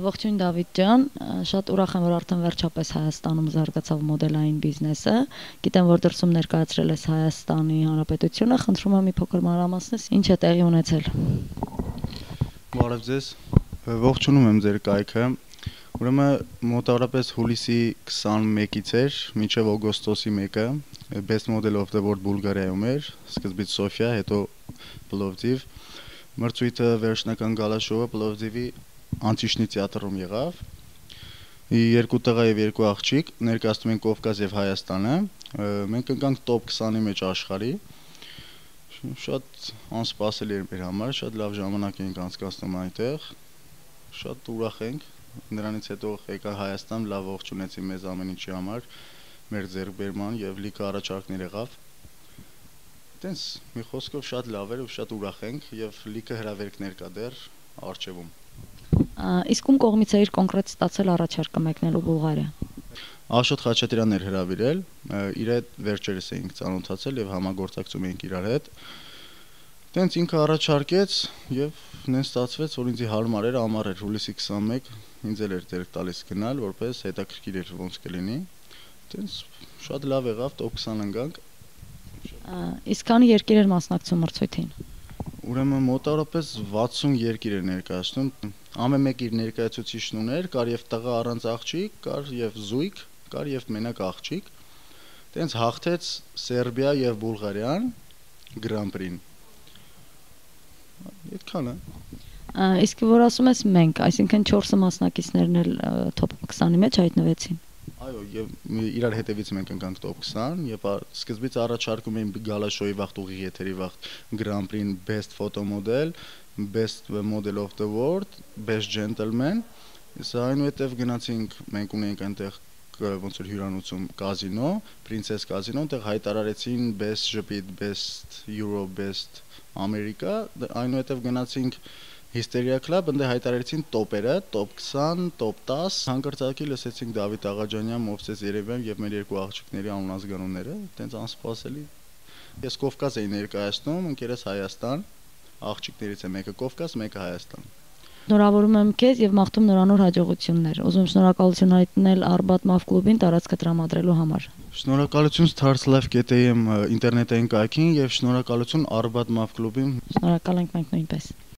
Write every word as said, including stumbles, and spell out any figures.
Ողջույն Դավիթ ջան, շատ ուրախ եմ, որ արդեն վերջապես Հայաստանում զարգացավ մոդելային բիզնեսը։ Գիտեմ, որ դրսում ներկայացրել ես Հայաստանի Հանրապետությունը, խնդրում եմ մի փոքր մանրամասնես, ինչ է տեղի ունեցել։ Բարև ձեզ, ողջունում եմ ձեր կայքը։ Ուրեմն մոտավորապես հուլիսի քսանմեկից էր մինչև օգոստոսի մեկը Best Model of the World Բուլղարիայում էր, սկզբից Սոֆիա, հետո Պլովդիվ։ Մրցույթը վերջնական գալաշովը Պլովդիվի Անտիշնի թատրոնում եղավ։ Երկու տղա եւ երկու աղջիկ, ներկայացնում են Կովկաս եւ Հայաստանը։ Մենք ընկանք top քսանի մեջ աշխարհի։ Շատ անսպասելի էր մեր համար, շատ լավ ժամանակ էինք անցկացնում այնտեղ։ Շատ ուրախ ենք։ Նրանից հետո եկա Հայաստան, լավ ողջունեցի մեզ ամեն ինչի համար, մեր ձեռքբերման եւ լիքը առաջարկներ եղավ։ Տենց մի խոսքով շատ լավ էր ու շատ ուրախ ենք եւ լիքը հրավերքներ կա դեռ արժևում։ Իսկ ում կողմից է իր կոնկրետ ստացել առաջարկը մեկնելու Բուլղարիա։ Աշոտ Խաչատրյանն էր հրավիրել, իր հետ վերջերս էինք ծանոթացել եւ համագործակցում էինք իրար հետ։ Տենց ինքը առաջարկեց եւ նեն ստացվեց, որ ինձ հարմար էր, ամառ էր հուլիսի քսանմեկ, ինձ էլ էր դեր տալիս գնալ, որպես հետաքրքիր էր ոնց կլինի։ Տենց շատ լավ եղավ, top քսան ընկանք։ Իսկ քանի երկիր էր մասնակցում մրցույթին։ Ուրեմն մոտավորապես վաթսուն երկիր էր ներկայացնում, ամեն մեկ իր ներկայացուցիչն ուներ, կար եւ տղա առանց աղջիկ, կար եւ զույգ, կար եւ մենակ աղջիկ։ Տենց հաղթեց Սերբիա եւ Բուլղարիան Grand Prix-ին։ Այդքանը։ Իսկ որ ասում ես մենք, այսինքն չորսը մասնակիցներն էլ top քսանի մեջ հայտնվեցին։ Այո, եւ իրար հետևից մենք ընկանք top քսան, եւ սկզբից առաջարկում էին գալաշոյի վաղ ուղիղ եթերի վաղ Grand Prix-ին Best Photo Model, Best Model of the World, Best Gentleman։ Իսկ այնուհետև գնացինք, մենք ունենք այնտեղ ոնց որ հյուրանոցում կազինո, Princess Casino, այնտեղ հայտարարեցին Best Jupit, Best Euro, Best America, այնուհետև գնացինք Hysteria Club, այնտեղ հայտարարեցին տոպերը, top քսան, top դես, հանկարծակի լսեցինք Դավիթ Աղաջանյան, Մովսես Երևյան եւ մեր երկու աղջիկների անունազգանունները, այտենց անսպասելի։ Ես Կովկաս էի ներկայացնում, ընկերս Հայաստան, աղջիկներից է մեկը Կովկաս, մեկը Հայաստան։ Շնորհավորում եմ քեզ եւ մաղթում նորանոր հաջողություններ։ Ուզում շնորհակալություն հայտնել Արբաթ Մավ կլուբին տարածքը տրամադրելու համար։ Շնորհակալություն Stars Life կետ էյ էմ ինտերնետային կայքին եւ շնորհակալություն Արբաթ Մավ կլուբին։ Շնորհակալ ենք մենք նույնպես։